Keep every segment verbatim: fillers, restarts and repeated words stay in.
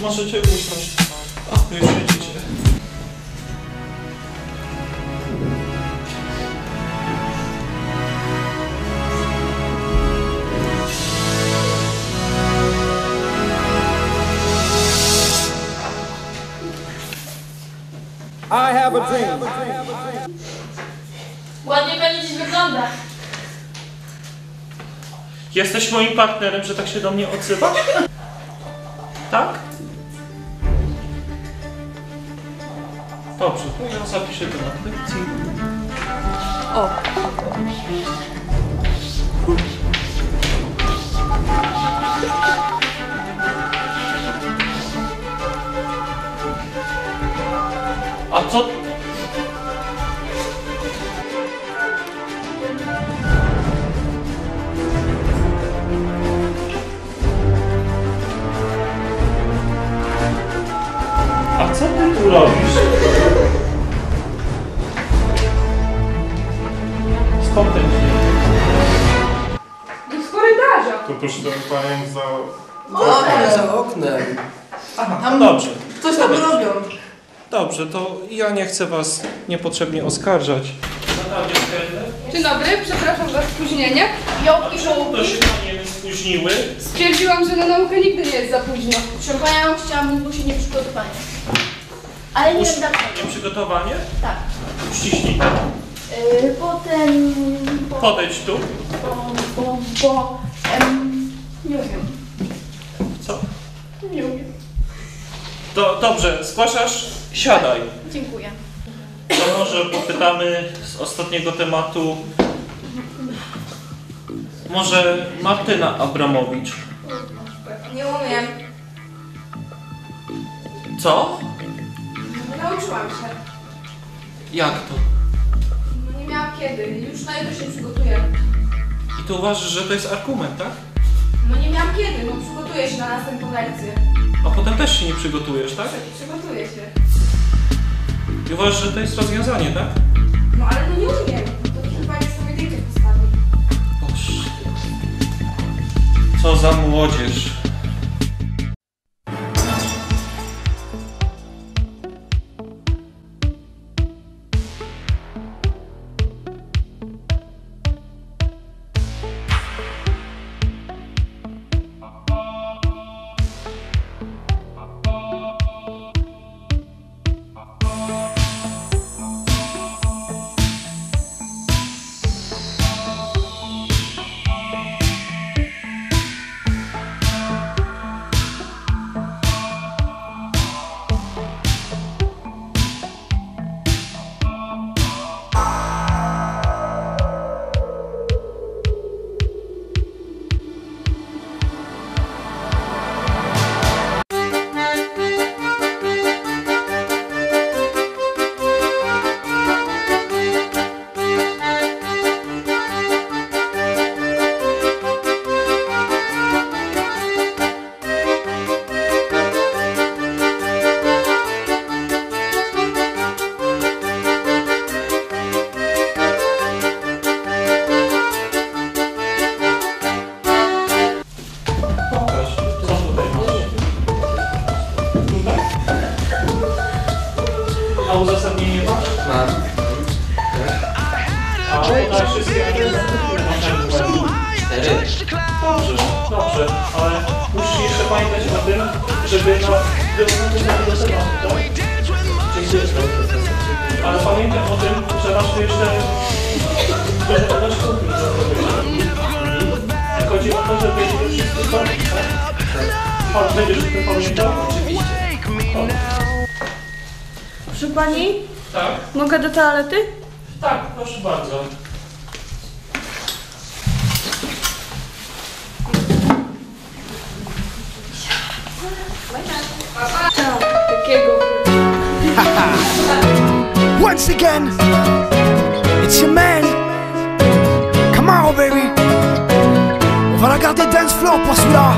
możecie usiąść. O, już siedzicie. I have a dream. Ładnie pani dziś wygląda. Jesteś moim partnerem, że tak się do mnie odzywasz? Tak? Dobrze, to ja zapiszę to na lekcji. O. A co? A co ty tu robisz? Skąd ten dźwięk? Z korytarza. To proszę panią za... O, za oknem. Aha, tam dobrze. Coś tam robią. Dobrze, to ja nie chcę was niepotrzebnie oskarżać. Dzień dobry, przepraszam za spóźnienie. Ja opiszę. To się panie spóźniły. Stwierdziłam, że na naukę nigdy nie jest za późno. Proszę panią, chciałam zgłosić nieprzygotowanie. Ale nie wiem dlaczego. Przygotowanie? Tak. Uściśnij to. Yy, potem... Po, Podejdź tu. bo... bo... bo... Em, nie wiem. Co? Nie wiem. Do, dobrze, zgłaszasz? Siadaj. Dziękuję. To może popytamy z ostatniego tematu. Może Martyna Abramowicz. Nie umiem. Co? Nie nauczyłam się. Jak to? No nie miałam kiedy. Już na jutro się przygotuję. I ty uważasz, że to jest argument, tak? No nie miałam kiedy. No przygotuję się na następną lekcję. A potem też się nie przygotujesz, tak? Przygotuję się. I uważasz, że to jest rozwiązanie, tak? No ale no nie umiem. To chyba nie sobie jedynkę postawi. Boże. Co za młodzież. A uzasadnienie masz? Mam. A podaj wszystkie Cztery. Dobrze, dobrze, ale musisz jeszcze pamiętać o tym, żeby na wyłączenie do tematu, tak? Ale pamiętaj o tym, że masz tu jeszcze dużo też kupić. Chodzi o to, żeby to wszystko zrobić, tak? Pan będziesz o tym pamiętał? Oczywiście. Proszę pani, Tak? mogę do toalety? Tak, proszę bardzo. Takiego. Once again, it's your man. Come on, baby. On va regarder dance floor pour celui-là.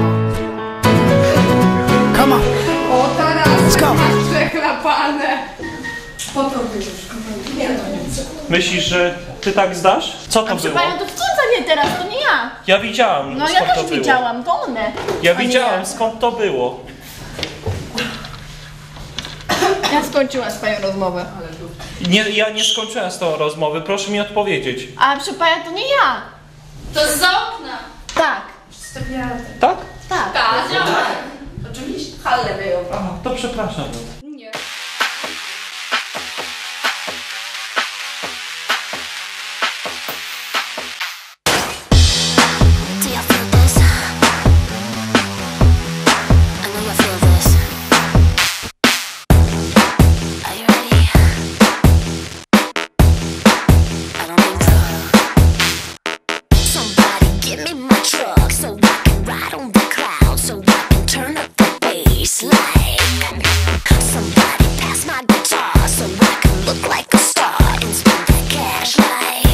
Come on. O, teraz Let's go. masz przeklapane. Po to już, kochani. Nie, no nie. Myślisz, że ty tak zdasz? Co to Proszę było? panią, to wcale nie teraz, to nie ja. Ja widziałam, No skąd ja to też było. widziałam, to one. Ja a nie widziałem, skąd to było. skończyłam swoją rozmowę. Nie, ja nie skończyłem z tą rozmowy, proszę mi odpowiedzieć. A proszę pana, to nie ja. To z za okna. Tak. Tak? Tak. Tak, Oczywiście. Halle wyjął. Aha, to przepraszam. Nie. Do y'all feel this? I know y'all feel this. Are you ready? I don't think so. Somebody give me my truck so I can ride on the clouds, so I can turn up the bass like. Somebody pass my guitar so I can look like a star and spend that cash like.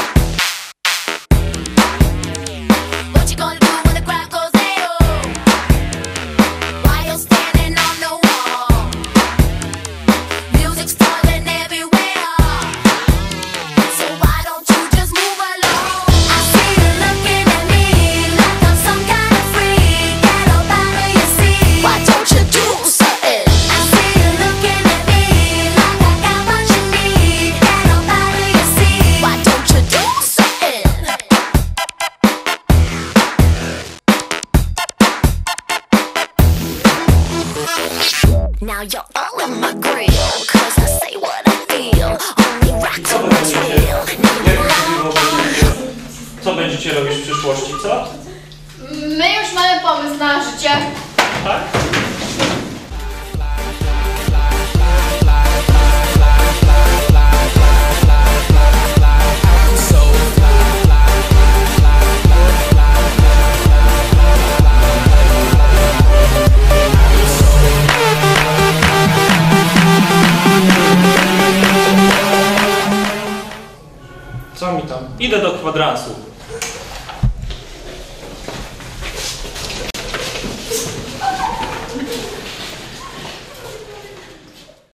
What you gonna do when the crowd goes hey-oh? While you're standing on the wall, music's falling everywhere. So why don't you just move along? I see you looking at me like I'm some kind of freak. Get up out of your seat. Why don't you do something? I see you looking at me like I got what you need. Get up out of your seat. Why don't you do something? Now you're all in my grill, cause I say what I feel. Only rock to my trail. Co będziecie robić w przyszłości, co? My już mamy pomysł na życie. Tak? Co mi tam? Idę do kwadransu.